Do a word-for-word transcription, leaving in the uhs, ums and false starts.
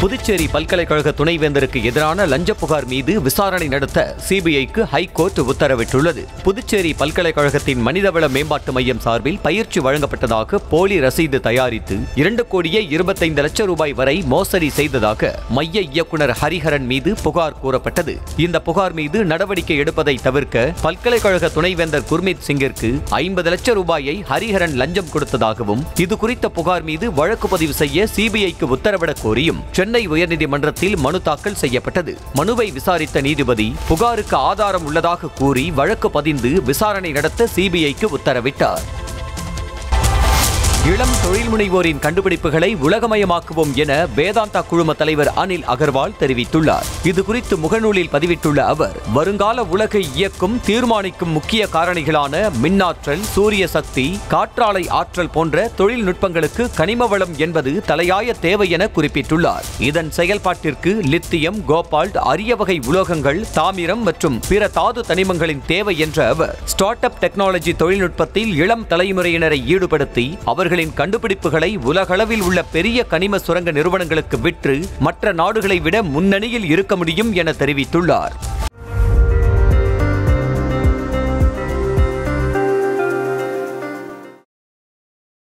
புதுச்சேரி பல்கலைக்கழக துணைவேந்தருக்கு எதிரான லஞ்ச புகார் மீது விசாரணை நடத்த சிபிஐக்கு ஹைகோர்ட் உத்தரவிட்டுள்ளது. புதுச்சேரி பல்கலைக்கழகத்தின் மனிதவள மேம்பாட்டு மையம் சார்பில் பயிற்சி வழங்கப்பட்டதாக போலி ரசீது தயாரித்து இரண்டு கோடியே இருபத்தைந்து லட்சம் ரூபாய் வரை மோசடி செய்ததாக மைய இயக்குநர் ஹரிஹரன் மீது புகார் கூறப்பட்டது. இந்த புகார் மீது நடவடிக்கை எடுப்பதை தவிர்க்க பல்கலைக்கழக துணைவேந்தர் குர்மீத் சிங்கிற்கு ஐம்பது லட்சம் ரூபாயை ஹரிஹரன் லஞ்சம் கொடுத்ததாகவும் இது குறித்த புகார் மீது வழக்கு பதிவு செய்ய சிபிஐக்கு உத்தரவிடக் கோரியும் சென்னை உயர்நீதிமன்றத்தில் மனு தாக்கல் செய்யப்பட்டது. மனுவை விசாரித்த நீதிபதி புகாருக்கு ஆதாரம் உள்ளதாக கூறி வழக்கு பதிந்து விசாரணை நடத்த சிபிஐக்கு உத்தரவிட்டார். இளம் தொழில் முனைவோரின் கண்டுபிடிப்புகளை உலகமயமாக்குவோம் என வேதாந்தா குழும தலைவர் அனில் அகர்வால் தெரிவித்துள்ளார். இதுகுறித்து முகநூலில் பதிவிட்டுள்ள அவர், வருங்கால உலகை இயக்கும் தீர்மானிக்கும் முக்கிய காரணிகளான மின்னாற்றல், சூரிய சக்தி, காற்றாலை ஆற்றல் போன்ற தொழில்நுட்பங்களுக்கு கனிம வளம் என்பது தலையாய தேவை என குறிப்பிட்டுள்ளார். இதன் செயல்பாட்டிற்கு லித்தியம், கோபால்ட், அரிய வகை உலோகங்கள், தாமிரம் மற்றும் பிற தாது தனிமங்களின் தேவை என்ற அவர், ஸ்டார்ட் அப் டெக்னாலஜி தொழில்நுட்பத்தில் இளம் தலைமுறையினரை ஈடுபடுத்தி அவர்கள் கண்டுபிடிப்புகளை உலகளவில் உள்ள பெரிய கனிம சுரங்க நிறுவனங்களுக்கு விற்று மற்ற நாடுகளை விட முன்னணியில் இருக்க முடியும் என தெரிவித்துள்ளார்.